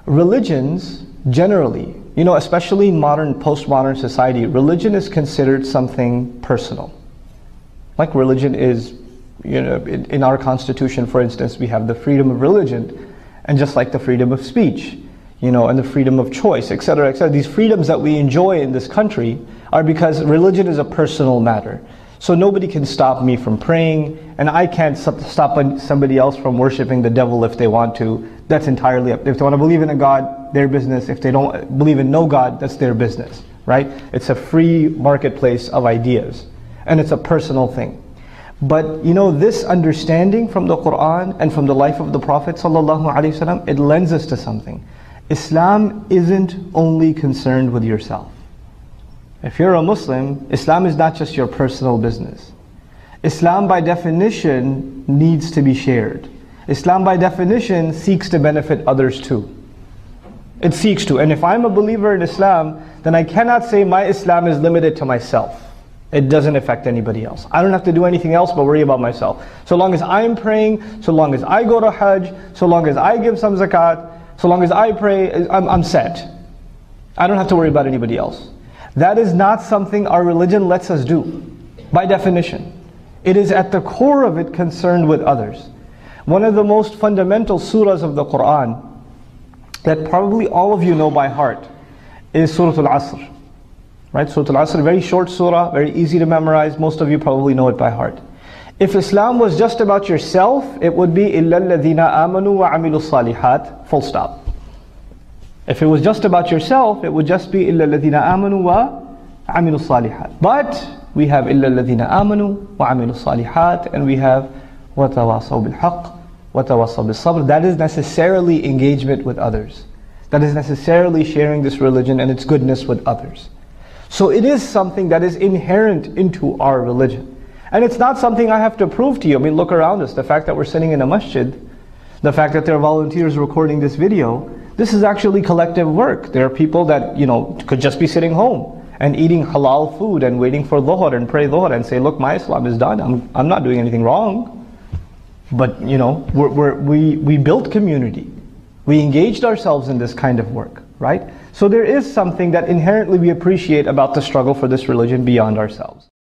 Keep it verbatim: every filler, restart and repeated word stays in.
Religions, generally, you know, especially in modern, postmodern society, religion is considered something personal. Like religion is, you know, in, in our constitution, for instance, we have the freedom of religion, and just like the freedom of speech, you know, and the freedom of choice, et cetera, et cetera. These freedoms that we enjoy in this country are because religion is a personal matter. So nobody can stop me from praying, and I can't stop somebody else from worshiping the devil if they want to. That's entirely up. If they want to believe in a God, their business. If they don't believe in no God, that's their business, right? It's a free marketplace of ideas, and it's a personal thing. But you know, this understanding from the Quran and from the life of the Prophet ﷺ, it lends us to something. Islam isn't only concerned with yourself. If you're a Muslim, Islam is not just your personal business. Islam by definition needs to be shared. Islam by definition seeks to benefit others too. It seeks to. And if I'm a believer in Islam, then I cannot say my Islam is limited to myself. It doesn't affect anybody else. I don't have to do anything else but worry about myself. So long as I'm praying, so long as I go to Hajj, so long as I give some zakat, so long as I pray, I'm, I'm set. I don't have to worry about anybody else. That is not something our religion lets us do, by definition. It is at the core of it concerned with others. One of the most fundamental surahs of the Quran that probably all of you know by heart is Surah Al-Asr. Right? Surah Al-Asr, very short surah, very easy to memorize. Most of you probably know it by heart. If Islam was just about yourself, it would be إِلَّا الَّذِينَ آمَنُوا وَعَمِلُوا الصَّالِحَاتِ, full stop. If it was just about yourself, it would just be إِلَّا الَّذِينَ آمَنُوا وَعَمِلُوا الصَّالِحَاتِ. But we have إِلَّا الَّذِينَ آمَنُوا وَعَمِلُوا الصَّالِحَاتِ, and we have وَتَوَاصَوْا بِالْحَقِّ وَتَوَاصَوْا بِالصَّبْرِ. That is necessarily engagement with others. That is necessarily sharing this religion and its goodness with others. So it is something that is inherent into our religion. And it's not something I have to prove to you. I mean, look around us. The fact that we're sitting in a masjid, the fact that there are volunteers recording this video, this is actually collective work. There are people that, you know, could just be sitting home and eating halal food and waiting for dhuhr and pray dhuhr and say, look, my Islam is done. I'm, I'm not doing anything wrong. But, you know, we're, we're, we, we built community. We engaged ourselves in this kind of work, right? So there is something that inherently we appreciate about the struggle for this religion beyond ourselves.